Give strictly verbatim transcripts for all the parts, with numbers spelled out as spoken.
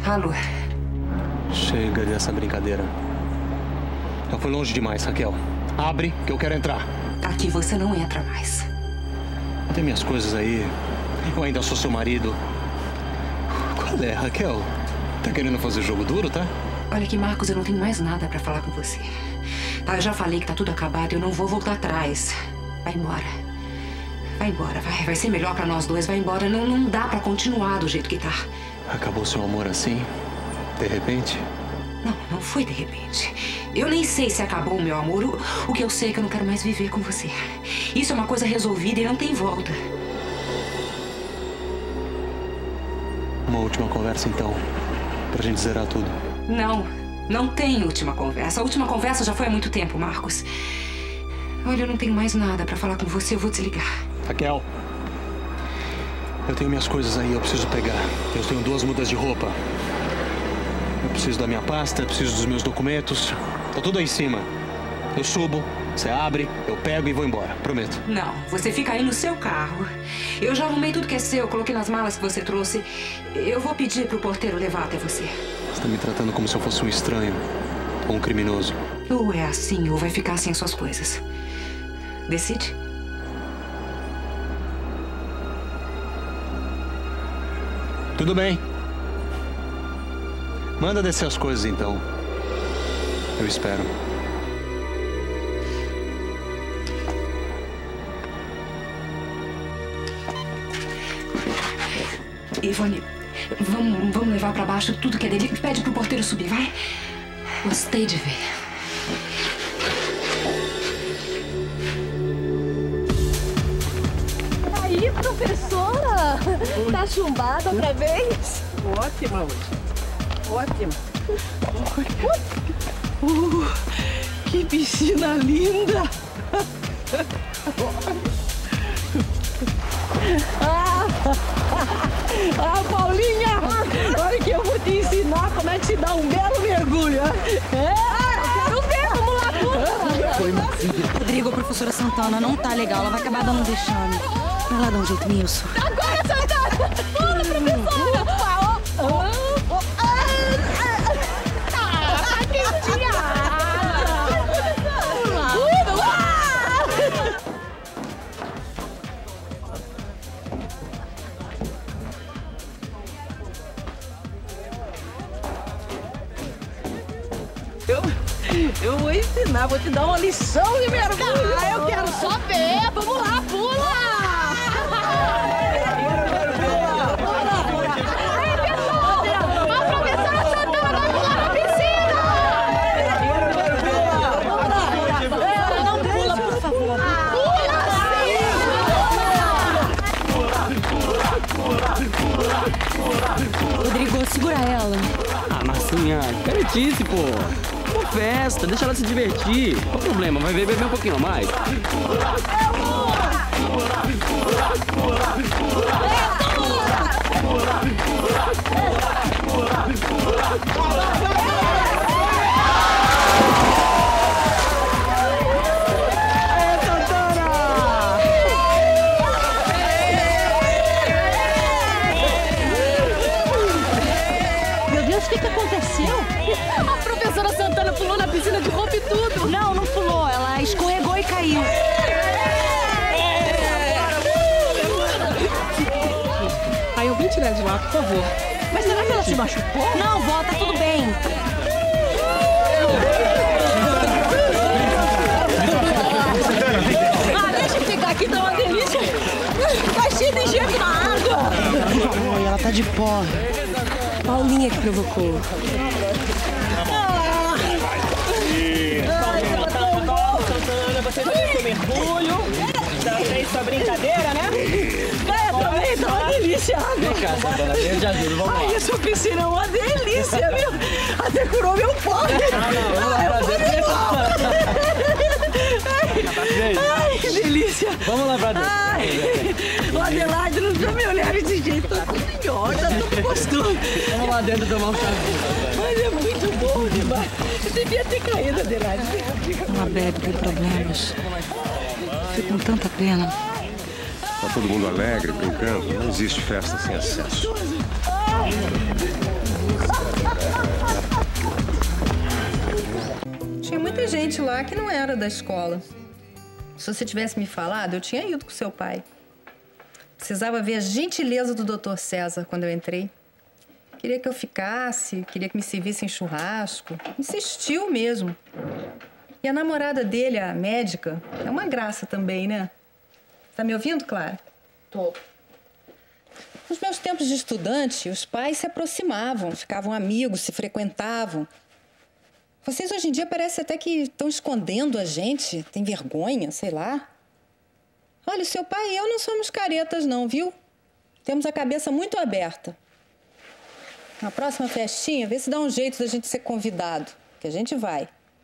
Alô? Chega dessa brincadeira. Já foi longe demais, Raquel. Abre, que eu quero entrar. Aqui você não entra mais. Tem minhas coisas aí. Eu ainda sou seu marido. Qual é, Raquel? Tá querendo fazer jogo duro, tá? Olha aqui, Marcos, eu não tenho mais nada pra falar com você. Tá, eu já falei que tá tudo acabado, eu não vou voltar atrás. Vai embora. Vai embora, vai. Vai ser melhor pra nós dois. Vai embora. Não, não dá pra continuar do jeito que tá. Acabou seu amor assim? De repente? Não, não foi de repente. Eu nem sei se acabou o meu amor. O, o que eu sei é que eu não quero mais viver com você. Isso é uma coisa resolvida e não tem volta. Uma última conversa, então. Pra gente zerar tudo. Não, não tem última conversa. A última conversa já foi há muito tempo, Marcos. Olha, eu não tenho mais nada pra falar com você. Eu vou desligar. Raquel, eu tenho minhas coisas aí, eu preciso pegar. Eu tenho duas mudas de roupa. Eu preciso da minha pasta, eu preciso dos meus documentos. Tá tudo aí em cima. Eu subo, você abre, eu pego e vou embora, prometo. Não, você fica aí no seu carro. Eu já arrumei tudo que é seu, coloquei nas malas que você trouxe. Eu vou pedir pro porteiro levar até você. Você tá me tratando como se eu fosse um estranho ou um criminoso. Ou é assim, ou vai ficar sem suas coisas. Decide. Tudo bem. Manda descer as coisas, então. Eu espero. Ivone, vamos, vamos levar pra baixo tudo que é dele. Pede pro porteiro subir, vai. Gostei de ver. Aí, professora! Tá chumbada outra vez? Ótima hoje. Ótima. Uh, que piscina linda! Ah, ah, Paulinha! Olha que eu vou te ensinar como é que se dá um belo mergulho. É? Ah, quero ver! Vamos lá, puta! Rodrigo, a professora Santana não tá legal. Ela vai acabar dando um vexame. Vai lá dar um jeito nisso. Agora, Santana! Pula, professora! Opa, oh, oh, oh, ah, ah, tá quentinha! Pula! Eu, eu vou ensinar, vou te dar uma lição de mergulho. Ah, eu quero só ver! Vamos lá, pula! Rodrigo, segura ela. Ah, Marcinha, caretice, pô. Uma festa, deixa ela se divertir. Qual o problema? Vai beber um pouquinho a mais? Meu Deus, o que que aconteceu? A professora Santana pulou na piscina de roupa e tudo. Não, não pulou. Ela escorregou e caiu. Aí eu vim tirar de lá, por favor. Mas será que ela se machucou? Não, vó, tá tudo bem. Ah, deixa eu ficar aqui, tá uma delícia. Tá cheio de gelo na água. Ai, ela tá de pó. Paulinha que provocou. Santana, você já fez seu mergulho, já fez sua brincadeira, né? É, também tá uma delícia a água. Vem cá, Santana, eu te ajudo, vamos lá. Ai, essa piscina é uma delícia, viu? Até curou meu pó. Ai, foi Ai, que delícia. Vamos lá pra dentro. Ai, o Adelaide não precisa me olhar desse jeito. Tá tudo melhor, tá tudo gostoso. Vamos lá dentro tomar um chazinho. Mas é muito bom demais. Eu devia ter caído, Adelaide. Ela bebe, tem problemas. Fico com tanta pena. Tá todo mundo alegre, brincando. Não existe festa sem excesso. Tinha muita gente lá que não era da escola. Se você tivesse me falado, eu tinha ido com seu pai. Precisava ver a gentileza do doutor César quando eu entrei. Queria que eu ficasse, queria que me servissem churrasco. Insistiu mesmo. E a namorada dele, a médica, é uma graça também, né? Tá me ouvindo, Clara? Tô. Nos meus tempos de estudante, os pais se aproximavam, ficavam amigos, se frequentavam. Vocês hoje em dia parece até que estão escondendo a gente, tem vergonha, sei lá. Olha, o seu pai e eu não somos caretas não, viu? Temos a cabeça muito aberta. Na próxima festinha, vê se dá um jeito da gente ser convidado, que a gente vai.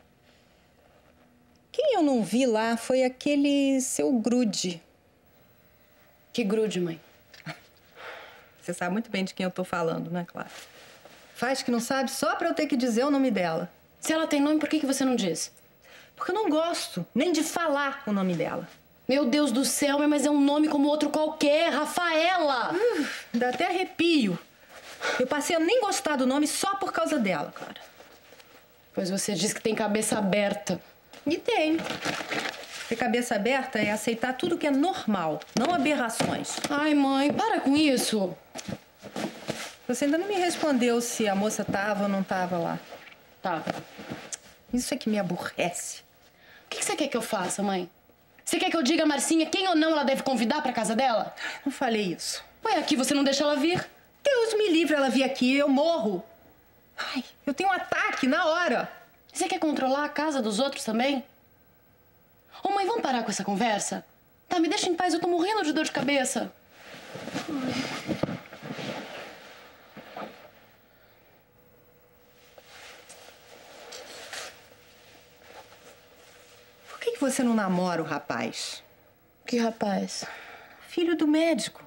Quem eu não vi lá foi aquele seu grude. Que grude, mãe? Você sabe muito bem de quem eu tô falando, não é, Clara? Faz que não sabe só pra eu ter que dizer o nome dela. Se ela tem nome, por que que você não diz? Porque eu não gosto nem de falar o nome dela. Meu Deus do céu, mas é um nome como outro qualquer, Rafaela! Uh, dá até arrepio. Eu passei a nem gostar do nome só por causa dela, Clara. Pois você diz que tem cabeça aberta. E tem. Ter cabeça aberta é aceitar tudo que é normal, não aberrações. Ai, mãe, para com isso. Você ainda não me respondeu se a moça tava ou não tava lá. Tá. Isso é que me aborrece. O que você quer que eu faça, mãe? Você quer que eu diga a Marcinha quem ou não ela deve convidar pra casa dela? Não falei isso. Ué, aqui você não deixa ela vir? Deus me livre ela vir aqui, eu morro. Ai, eu tenho um ataque na hora. Você quer controlar a casa dos outros também? Ô, mãe, vamos parar com essa conversa? Tá, me deixa em paz, eu tô morrendo de dor de cabeça. Por que que você não namora o rapaz? Que rapaz? Filho do médico.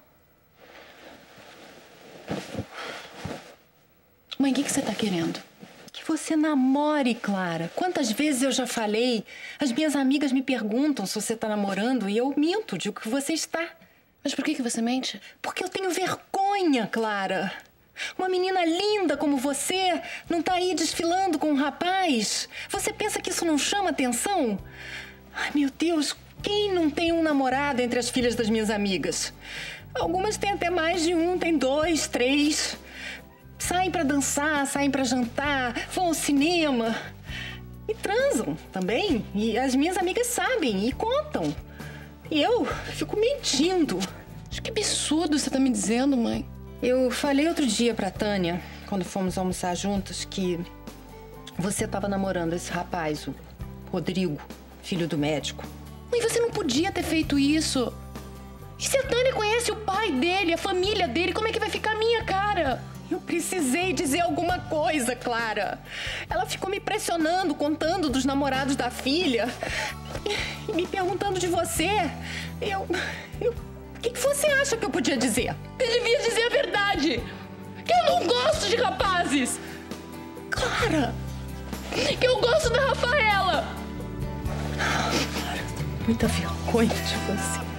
Mãe, o que que você tá querendo? Que você namore, Clara. Quantas vezes eu já falei? As minhas amigas me perguntam se você tá namorando e eu minto, digo que você está. Mas por que que você mente? Porque eu tenho vergonha, Clara. Uma menina linda como você não tá aí desfilando com um rapaz. Você pensa que isso não chama atenção? Ai, meu Deus, quem não tem um namorado entre as filhas das minhas amigas? Algumas têm até mais de um, tem dois, três. Saem pra dançar, saem pra jantar, vão ao cinema. E transam também. E as minhas amigas sabem e contam. E eu fico mentindo. Acho que absurdo você tá me dizendo, mãe. Eu falei outro dia pra Tânia, quando fomos almoçar juntas, que você tava namorando esse rapaz, o Rodrigo, filho do médico. Mãe, você não podia ter feito isso. E se a Tânia conhece o pai dele, a família dele, como é que vai ficar a minha cara? Eu precisei dizer alguma coisa, Clara. Ela ficou me pressionando, contando dos namorados da filha. E, e me perguntando de você. Eu... eu... O que, que você acha que eu podia dizer? Você devia dizer a verdade. Que eu não gosto de rapazes. Clara! Que eu gosto da Rafaela. Clara, eu tenho muita vergonha de você.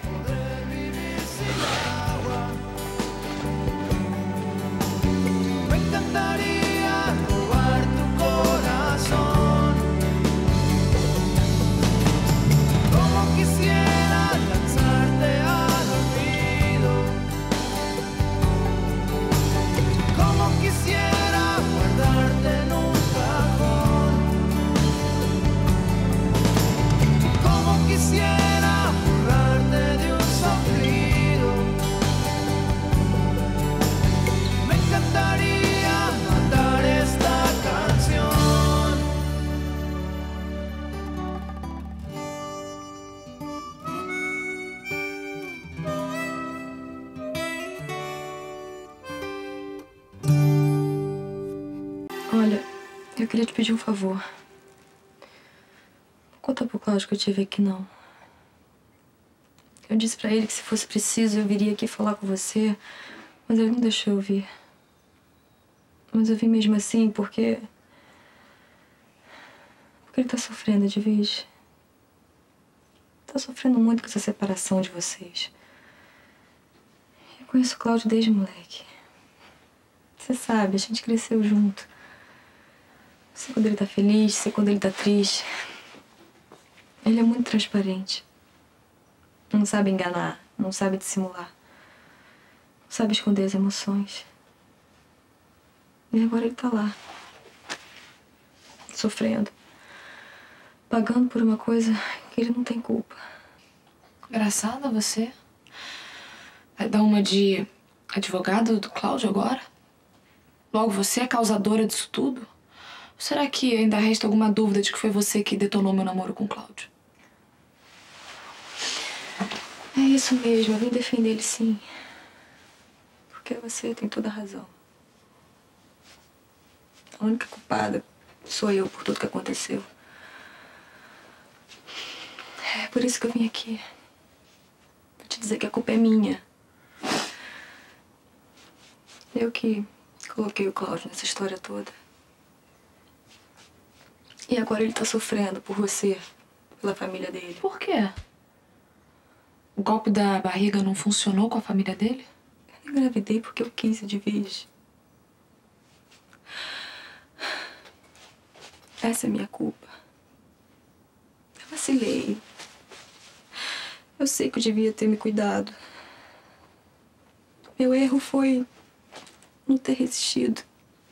Olha, eu queria te pedir um favor. Não conta pro Cláudio que eu tive aqui, não. Eu disse pra ele que se fosse preciso eu viria aqui falar com você, mas ele não deixou eu vir. Mas eu vim mesmo assim porque... Porque ele tá sofrendo, Edvige. Tá sofrendo muito com essa separação de vocês. Eu conheço o Cláudio desde moleque. Você sabe, a gente cresceu junto. Sei quando ele tá feliz, sei quando ele tá triste. Ele é muito transparente. Não sabe enganar, não sabe dissimular. Não sabe esconder as emoções. E agora ele tá lá. Sofrendo. Pagando por uma coisa que ele não tem culpa. Engraçada você. Vai dar uma de advogado do Cláudio agora? Logo você é causadora disso tudo? Ou será que ainda resta alguma dúvida de que foi você que detonou meu namoro com o Cláudio? É isso mesmo, eu vim defender ele sim. Porque você tem toda a razão. A única culpada sou eu por tudo que aconteceu. É por isso que eu vim aqui. Pra te dizer que a culpa é minha. Eu que coloquei o Cláudio nessa história toda. E agora ele tá sofrendo por você, pela família dele. Por quê? O golpe da barriga não funcionou com a família dele? Eu engravidei porque eu quis de vez. Essa é a minha culpa. Eu vacilei. Eu sei que eu devia ter me cuidado. Meu erro foi não ter resistido.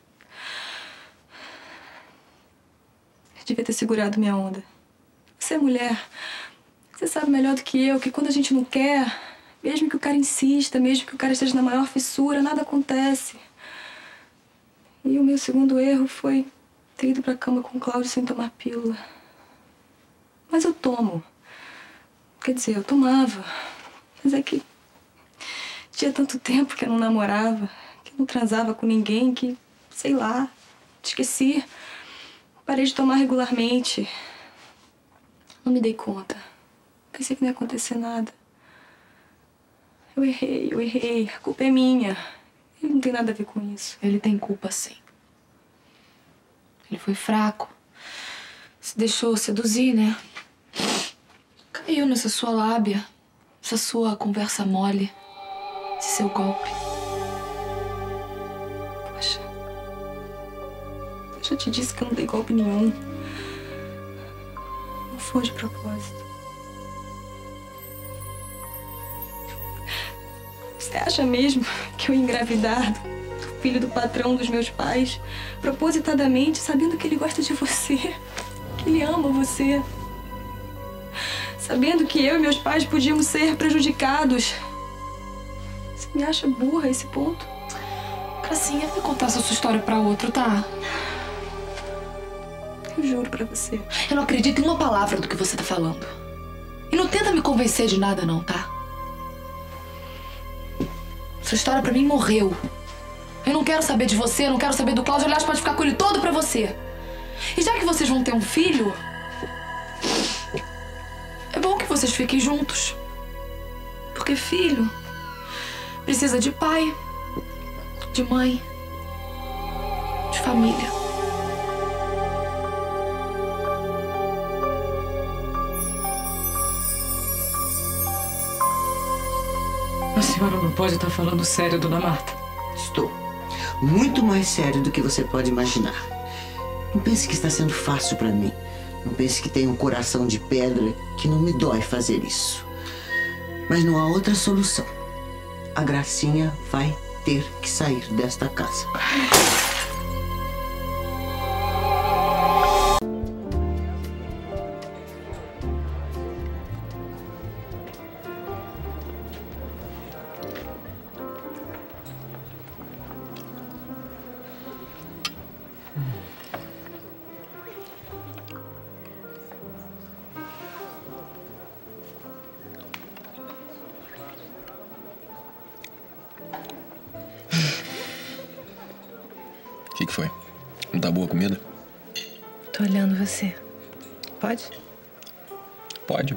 Eu devia ter segurado minha onda. Você é mulher. Você sabe melhor do que eu que quando a gente não quer, mesmo que o cara insista, mesmo que o cara esteja na maior fissura, nada acontece. E o meu segundo erro foi ter ido pra cama com o Cláudio sem tomar pílula. Mas eu tomo. Quer dizer, eu tomava. Mas é que tinha tanto tempo que eu não namorava, que eu não transava com ninguém, que, sei lá, esqueci. Parei de tomar regularmente. Não me dei conta. Pensei que não ia acontecer nada. Eu errei, eu errei. A culpa é minha. Ele não tem nada a ver com isso. Ele tem culpa, sim. Ele foi fraco. Se deixou seduzir, né? Caiu nessa sua lábia. Essa sua conversa mole. Esse seu golpe. Poxa. Eu já te disse que eu não dei golpe nenhum. Não foi de propósito. Você acha mesmo que eu ia engravidar do filho do patrão dos meus pais, propositadamente, sabendo que ele gosta de você, que ele ama você, sabendo que eu e meus pais podíamos ser prejudicados? Você me acha burra a esse ponto? Gracinha, vai contar essa sua história pra outro, tá? Eu juro pra você. Eu não acredito em uma palavra do que você tá falando. E não tenta me convencer de nada, não, tá? Sua história pra mim morreu. Eu não quero saber de você, eu não quero saber do Cláudio. Aliás, pode ficar com ele todo pra você. E já que vocês vão ter um filho, é bom que vocês fiquem juntos. Porque filho precisa de pai, de mãe, de família. A senhora não pode estar falando sério, dona Marta. Estou. Muito mais sério do que você pode imaginar. Não pense que está sendo fácil para mim. Não pense que tenho um coração de pedra, que não me dói fazer isso. Mas não há outra solução. A Gracinha vai ter que sair desta casa. O que que foi? Não tá boa a comida? Tô olhando você. Pode? Pode.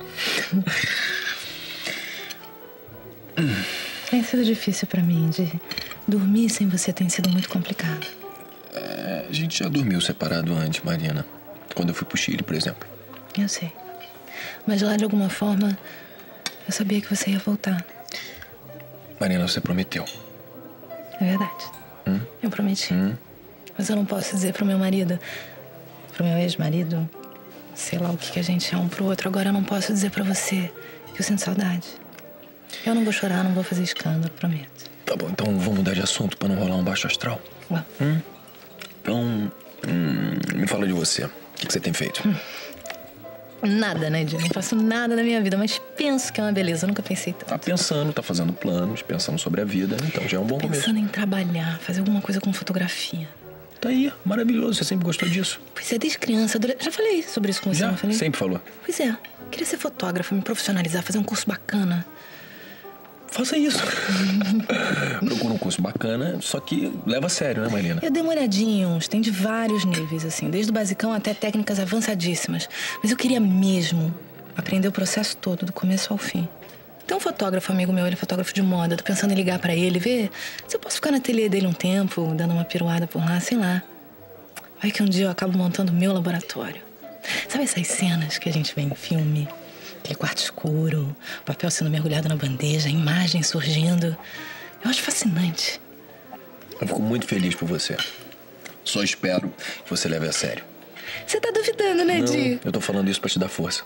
Tem sido difícil pra mim. De dormir sem você tem sido muito complicado. É, a gente já dormiu separado antes, Mariana. Quando eu fui pro Chile, por exemplo. Eu sei. Mas lá, de alguma forma, eu sabia que você ia voltar. Mariana, você prometeu. É verdade. Hum? Eu prometi. Hum? Mas eu não posso dizer pro meu marido, pro meu ex-marido, sei lá o que, que a gente é um pro outro. Agora eu não posso dizer pra você que eu sinto saudade. Eu não vou chorar, não vou fazer escândalo, prometo. Tá bom, então vamos mudar de assunto pra não rolar um baixo astral. Ué. Hum? Então, hum, me fala de você. O que, que você tem feito? Hum. Nada, né, Di? Não faço nada na minha vida, mas penso que é uma beleza. Eu nunca pensei tanto. Tá pensando, tá fazendo planos, pensando sobre a vida. Então já é um bom começo. Pensando em trabalhar, fazer alguma coisa com fotografia. Tá aí, maravilhoso. Você sempre gostou disso. Pois é, desde criança. Adorei... Já falei sobre isso com você, Já? não falei? Sempre falou. Pois é. Queria ser fotógrafa, me profissionalizar, fazer um curso bacana. Faça isso. Procura um curso bacana, só que leva a sério, né, Marina? Eu dei uma olhadinha em uns, tem de vários níveis, assim, desde o basicão até técnicas avançadíssimas. Mas eu queria mesmo aprender o processo todo, do começo ao fim. Tem um fotógrafo amigo meu, ele é fotógrafo de moda. Tô pensando em ligar pra ele, ver se eu posso ficar no ateliê dele um tempo, dando uma piruada por lá, sei lá. Vai que um dia eu acabo montando o meu laboratório. Sabe essas cenas que a gente vê em filme? Aquele quarto escuro, o papel sendo mergulhado na bandeja, a imagem surgindo. Eu acho fascinante. Eu fico muito feliz por você. Só espero que você leve a sério. Você tá duvidando, né, Di? Não, eu tô falando isso pra te dar força.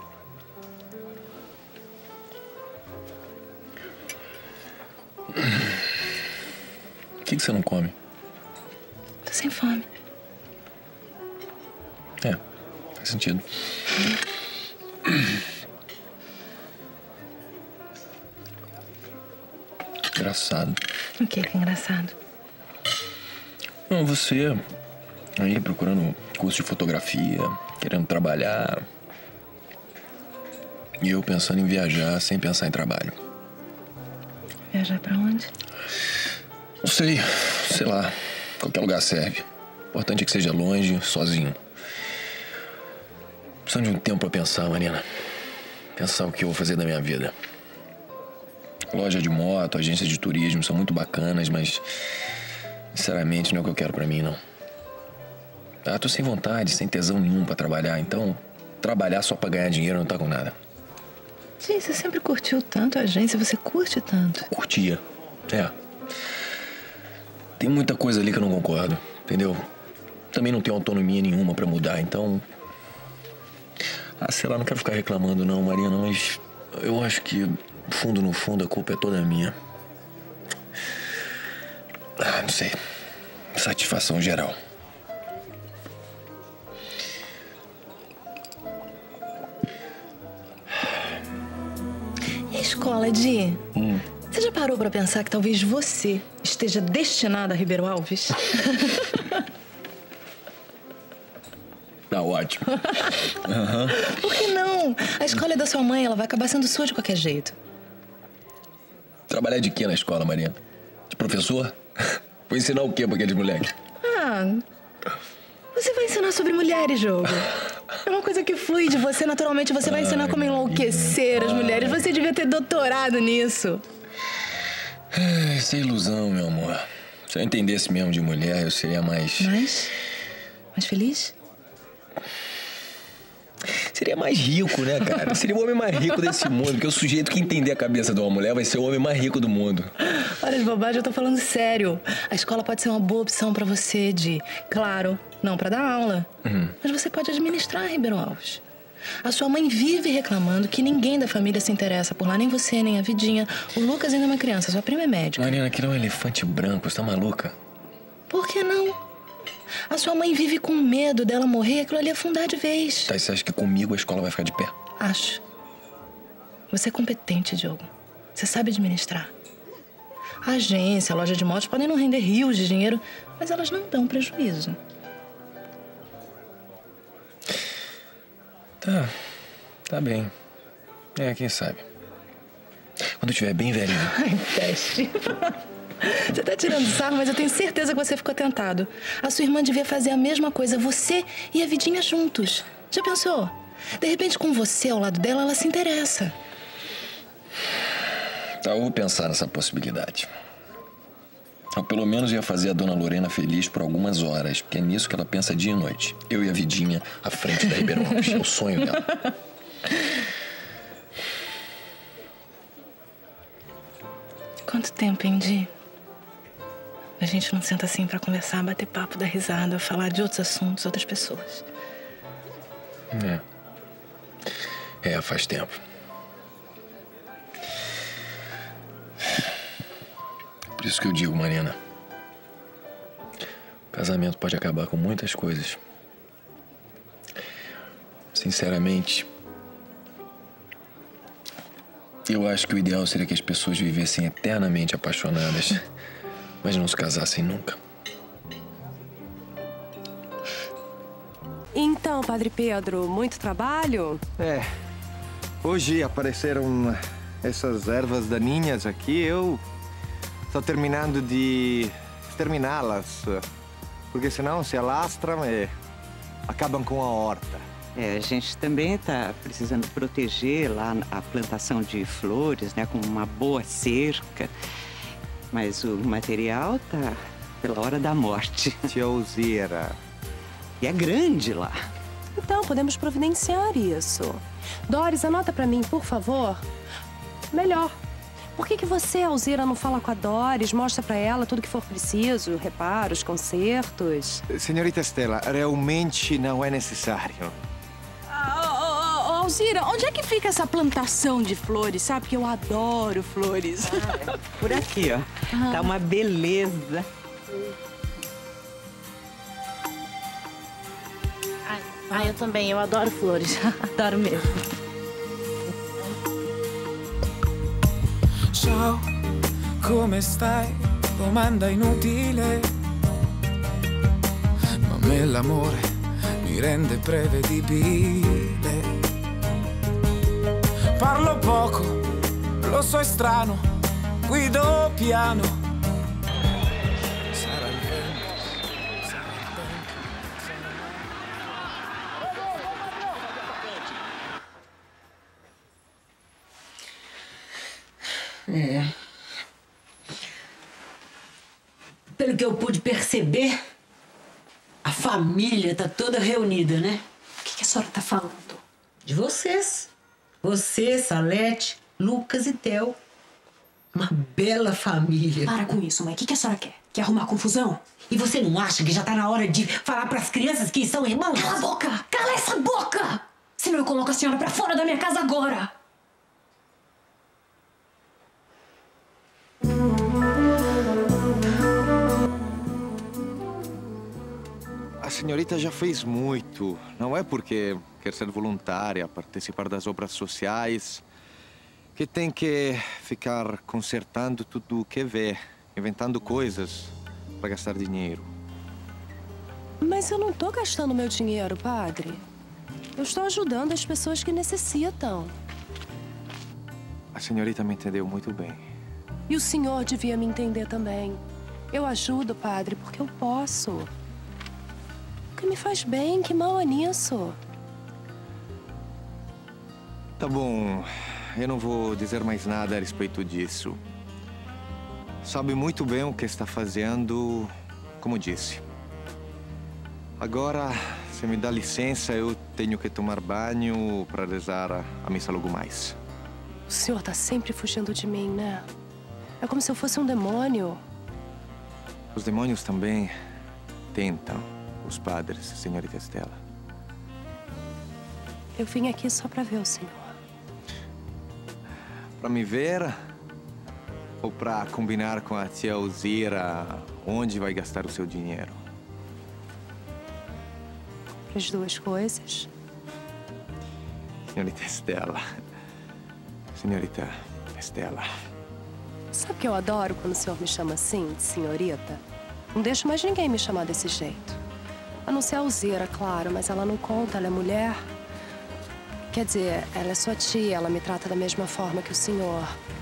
O que, que você não come? Tô sem fome. É, faz sentido. Engraçado. O que que é engraçado? Não, você aí procurando curso de fotografia, querendo trabalhar. E eu pensando em viajar sem pensar em trabalho. Viajar pra onde? Não sei, sei lá. Qualquer lugar serve. O importante é que seja longe, sozinho. Precisando de um tempo pra pensar, Marina. Pensar o que eu vou fazer da minha vida. Loja de moto, agência de turismo são muito bacanas, mas sinceramente não é o que eu quero pra mim, não. Ah, tô sem vontade, sem tesão nenhum pra trabalhar, então trabalhar só pra ganhar dinheiro não tá com nada. Sim, você sempre curtiu tanto a agência, você curte tanto. Curtia, é. Tem muita coisa ali que eu não concordo, entendeu? Também não tenho autonomia nenhuma pra mudar, então... Ah, sei lá, não quero ficar reclamando não, Marina, mas eu acho que, fundo no fundo, a culpa é toda minha. Ah, não sei. Satisfação geral. E a escola, Di? Hum. Você já parou pra pensar que talvez você esteja destinada a Ribeiro Alves? Tá ótimo. Uhum. Por que não? A escola é da sua mãe, ela vai acabar sendo sua de qualquer jeito. Trabalhar de quê na escola, Marina? De professor? Vou ensinar o quê pra aqueles moleques? Ah, você vai ensinar sobre mulheres, jogo. É uma coisa que flui de você, naturalmente. Você vai ensinar como enlouquecer as mulheres. Você devia ter doutorado nisso. Isso é ilusão, meu amor. Se eu entendesse mesmo de mulher, eu seria mais... Mais? Mais feliz? Seria mais rico, né, cara? Seria o homem mais rico desse mundo. Porque o sujeito que entender a cabeça de uma mulher vai ser o homem mais rico do mundo. Olha de bobagem, eu tô falando sério. A escola pode ser uma boa opção pra você, Di. Claro, não pra dar aula. Uhum. Mas você pode administrar Ribeiro Alves. A sua mãe vive reclamando que ninguém da família se interessa por lá. Nem você, nem a Vidinha. O Lucas ainda é uma criança, sua prima é médica. Marina, aquilo é um elefante branco. Você tá maluca? Por que não? A sua mãe vive com medo dela morrer e aquilo ali afundar de vez. Tá, e você acha que comigo a escola vai ficar de pé? Acho. Você é competente, Diogo. Você sabe administrar. A agência, a loja de motos podem não render rios de dinheiro, mas elas não dão prejuízo. Tá. Tá bem. É, quem sabe. Quando eu estiver bem velhinho. Ai, teste. Você tá tirando sarro, mas eu tenho certeza que você ficou tentado. A sua irmã devia fazer a mesma coisa, você e a Vidinha juntos. Já pensou? De repente, com você ao lado dela, ela se interessa. Tá, eu vou pensar nessa possibilidade. Eu, pelo menos, ia fazer a dona Lorena feliz por algumas horas, porque é nisso que ela pensa dia e noite. Eu e a Vidinha à frente da Ribeiro Alves. É o sonho dela. Quanto tempo, hein, Di? A gente não senta assim pra conversar, bater papo, dar risada, falar de outros assuntos, outras pessoas. É. É, faz tempo. Por isso que eu digo, Marina. O casamento pode acabar com muitas coisas. Sinceramente, eu acho que o ideal seria que as pessoas vivessem eternamente apaixonadas, mas não se casassem nunca. Então, Padre Pedro, muito trabalho? É. Hoje apareceram essas ervas daninhas aqui. Eu estou terminando de exterminá-las, porque senão se alastram e acabam com a horta. É, a gente também está precisando proteger lá a plantação de flores, né, com uma boa cerca. Mas o material tá pela hora da morte. Tia Alzira. E é grande lá. Então, podemos providenciar isso. Doris, anota pra mim, por favor. Melhor. Por que que você, Alzira, não fala com a Doris, mostra pra ela tudo que for preciso, reparos, consertos? Senhorita Stella, realmente não é necessário. Alzira, onde é que fica essa plantação de flores? Sabe que eu adoro flores. Ah, é. Por aqui, ó. Ah. Tá uma beleza. Ai, ai, eu também, eu adoro flores. Adoro mesmo. Ciao, come stai? Domanda inutile. Ma me l'amore mi rende prevedibile. Parlo poco, lo so è strano, guido piano. Sarà il vento, sarà il vento, É. Pelo que eu pude perceber, a família tá toda reunida, né? O que, que a senhora tá falando? De vocês. Você, Salete, Lucas e Theo. Uma bela família. Para com isso, mãe. O que, que a senhora quer? Quer arrumar confusão? E você não acha que já tá na hora de falar pras crianças que são irmãos? Cala a boca! Cala essa boca! Senão eu coloco a senhora pra fora da minha casa agora! A senhorita já fez muito. Não é porque quer ser voluntária, participar das obras sociais, que tem que ficar consertando tudo o que vê, inventando coisas para gastar dinheiro. Mas eu não tô gastando meu dinheiro, padre. Eu estou ajudando as pessoas que necessitam. A senhorita me entendeu muito bem. E o senhor devia me entender também. Eu ajudo, padre, porque eu posso. Porque me faz bem, que mal é nisso? Tá bom, eu não vou dizer mais nada a respeito disso. Sabe muito bem o que está fazendo, como disse. Agora, se me dá licença, eu tenho que tomar banho para rezar a missa logo mais. O senhor tá sempre fugindo de mim, né? É como se eu fosse um demônio. Os demônios também tentam os padres, senhorita Stella. Eu vim aqui só para ver o senhor. Para me ver ou para combinar com a tia Alzira onde vai gastar o seu dinheiro? Para as duas coisas. Senhorita Stella. Senhorita Stella. Sabe que eu adoro quando o senhor me chama assim, de senhorita? Não deixo mais ninguém me chamar desse jeito. A não ser a Alzira, claro, mas ela não conta, ela é mulher. Quer dizer, ela é sua tia, ela me trata da mesma forma que o senhor.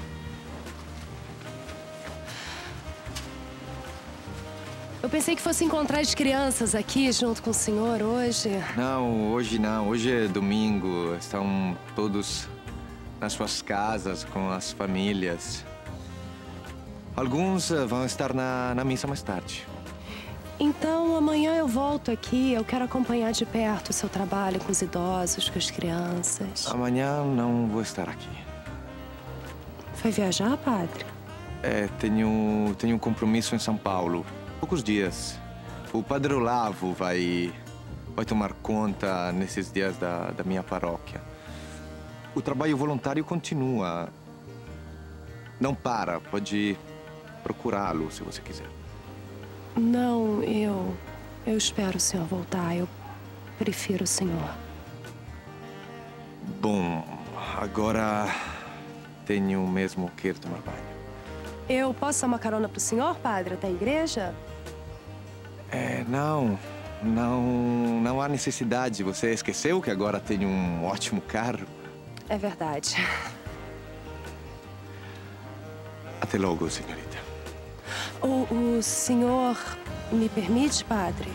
Eu pensei que fosse encontrar as crianças aqui junto com o senhor hoje. Não, hoje não. Hoje é domingo. Estão todos nas suas casas, com as famílias. Alguns vão estar na, na missa mais tarde. Então, amanhã eu volto aqui. Eu quero acompanhar de perto o seu trabalho com os idosos, com as crianças. Amanhã não vou estar aqui. Vai viajar, padre? É, tenho, tenho um compromisso em São Paulo. Poucos dias. O Padre Olavo vai, vai tomar conta nesses dias da, da minha paróquia. O trabalho voluntário continua. Não para. Pode procurá-lo se você quiser. Não, eu... Eu espero o senhor voltar. Eu prefiro o senhor. Bom, agora tenho mesmo que ir tomar banho. Eu posso dar uma carona pro senhor, padre, até a igreja? É, não. Não, não há necessidade. Você esqueceu que agora tenho um ótimo carro? É verdade. Até logo, senhorita. O, o senhor me permite, padre?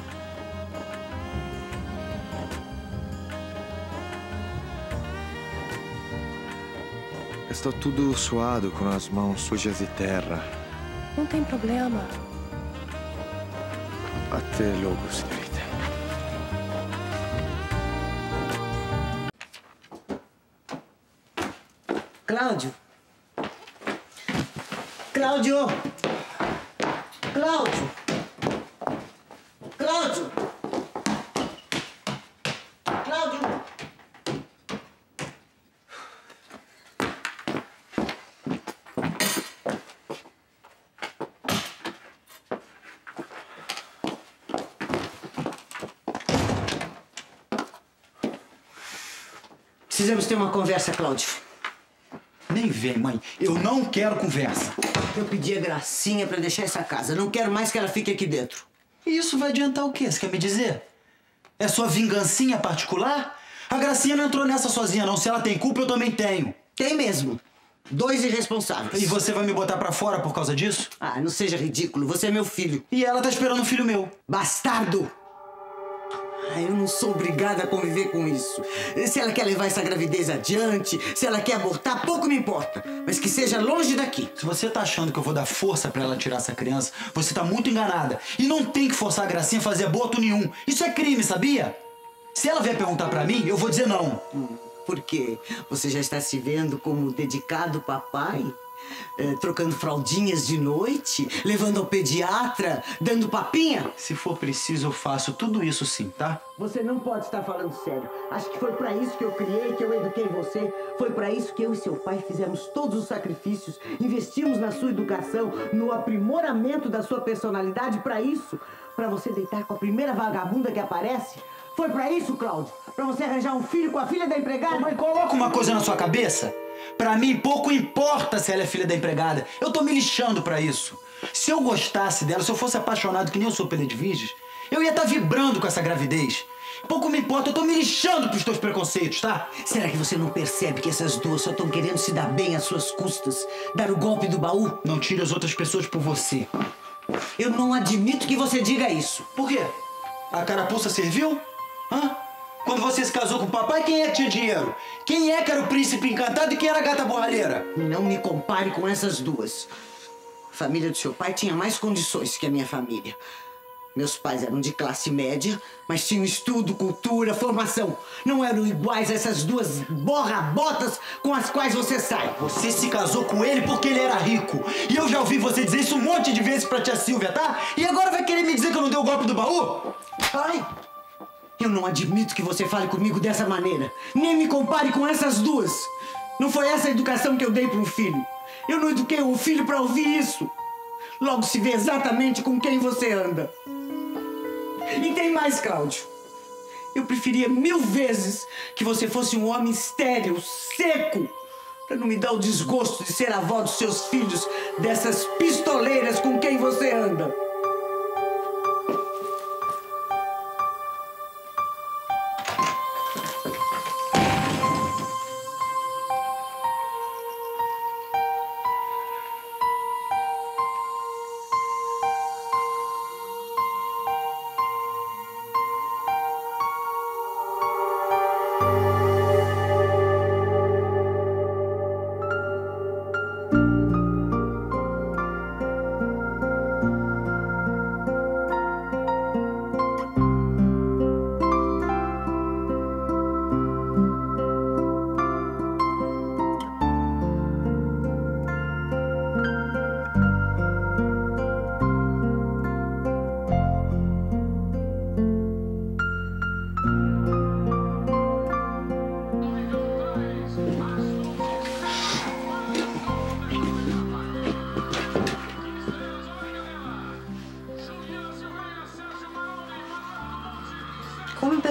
Estou tudo suado, com as mãos sujas de terra. Não tem problema. Até logo, senhorita. Cláudio! Cláudio! Cláudio! Cláudio! Cláudio! Precisamos ter uma conversa, Cláudio. Nem vem, mãe. Eu não quero conversa. Eu pedi a Gracinha pra deixar essa casa. Não quero mais que ela fique aqui dentro. E isso vai adiantar o quê? Você quer me dizer? É sua vingancinha particular? A Gracinha não entrou nessa sozinha, não. Se ela tem culpa, eu também tenho. Tem mesmo. Dois irresponsáveis. E você vai me botar pra fora por causa disso? Ah, não seja ridículo. Você é meu filho. E ela tá esperando um filho meu. Bastardo! Ah, eu não sou obrigada a conviver com isso. Se ela quer levar essa gravidez adiante, se ela quer abortar, pouco me importa. Mas que seja longe daqui. Se você tá achando que eu vou dar força pra ela tirar essa criança, você tá muito enganada. E não tem que forçar a Gracinha a fazer aborto nenhum. Isso é crime, sabia? Se ela vier perguntar pra mim, eu vou dizer não. Hum, por quê? Você já está se vendo como dedicado papai? É, trocando fraldinhas de noite, levando ao pediatra, dando papinha? Se for preciso, eu faço tudo isso sim, tá? Você não pode estar falando sério. Acho que foi pra isso que eu criei, que eu eduquei você. Foi pra isso que eu e seu pai fizemos todos os sacrifícios, investimos na sua educação, no aprimoramento da sua personalidade. Pra isso, pra você deitar com a primeira vagabunda que aparece. Foi pra isso, Cláudio? Pra você arranjar um filho com a filha da empregada? Mãe, coloca uma coisa na sua cabeça. Pra mim, pouco importa se ela é filha da empregada. Eu tô me lixando pra isso. Se eu gostasse dela, se eu fosse apaixonado que nem eu sou pela Edviges, eu ia estar vibrando com essa gravidez. Pouco me importa, eu tô me lixando pros teus preconceitos, tá? Será que você não percebe que essas duas só estão querendo se dar bem às suas custas? Dar o golpe do baú? Não tire as outras pessoas por você. Eu não admito que você diga isso. Por quê? A carapuça serviu? Hã? Quando você se casou com o papai, quem é que tinha dinheiro? Quem é que era o príncipe encantado e quem era a gata borralheira? Não me compare com essas duas. A família do seu pai tinha mais condições que a minha família. Meus pais eram de classe média, mas tinham estudo, cultura, formação. Não eram iguais a essas duas borra-botas com as quais você sai. Você se casou com ele porque ele era rico. E eu já ouvi você dizer isso um monte de vezes pra tia Silvia, tá? E agora vai querer me dizer que eu não dei o golpe do baú? Ai! Eu não admito que você fale comigo dessa maneira. Nem me compare com essas duas. Não foi essa a educação que eu dei para um filho. Eu não eduquei um filho para ouvir isso. Logo se vê exatamente com quem você anda. E tem mais, Cláudio. Eu preferia mil vezes que você fosse um homem estéril, seco, para não me dar o desgosto de ser avó dos seus filhos, dessas pistoleiras com quem você anda.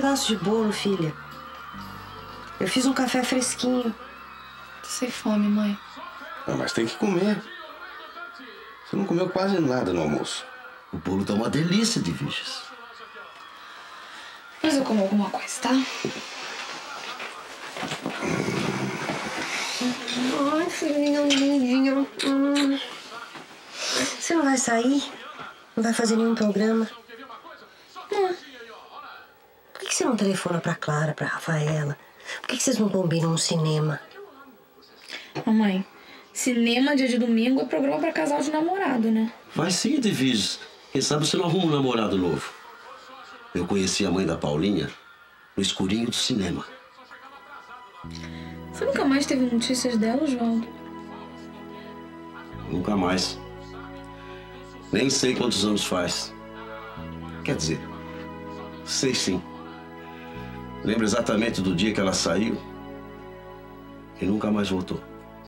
pedaço de bolo, filha. Eu fiz um café fresquinho. Tô sem fome, mãe. Ah, mas tem que comer. Você não comeu quase nada no almoço. O bolo tá uma delícia, Edviges. Mas eu como alguma coisa, tá? Ai, filhinha lindinha. Hum. Você não vai sair? Não vai fazer nenhum programa? Não. Por que você não telefona pra Clara, pra Rafaela? Por que vocês não combinam um cinema? Mamãe, cinema dia de domingo é programa pra casal de namorado, né? Vai sim, Edviges. Quem sabe você não arruma um namorado novo. Eu conheci a mãe da Paulinha no escurinho do cinema. Você nunca mais teve notícias dela, Oswaldo? Nunca mais. Nem sei quantos anos faz. Quer dizer, sei sim. Lembro exatamente do dia que ela saiu e nunca mais voltou.